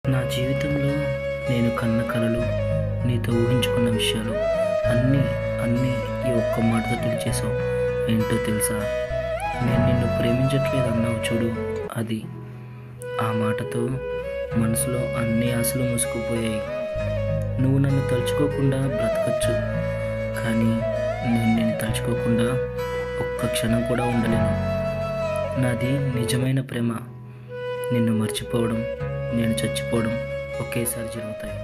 నా జీవితంలో నేను కన్న కలలు, నీతో ఊహించుకున్న విషయాలు అన్నీ అన్నీ ఈ ఒక్క మాటతో తెలిచేసావు. ఏంటో తెలుసా? నేను నిన్ను ప్రేమించట్లేదు అన్నావు చూడు, అది. ఆ మాటతో మనసులో అన్ని ఆశలు మూసుకుపోయాయి. నువ్వు నన్ను తలుచుకోకుండా బ్రతకచ్చు, కానీ నేను నిన్ను తలుచుకోకుండా ఒక్క క్షణం కూడా ఉండలేను. నాది నిజమైన ప్రేమ. నిన్ను మర్చిపోవడం, నేను చచ్చిపోవడం ఒకేసారి జరుగుతాయి.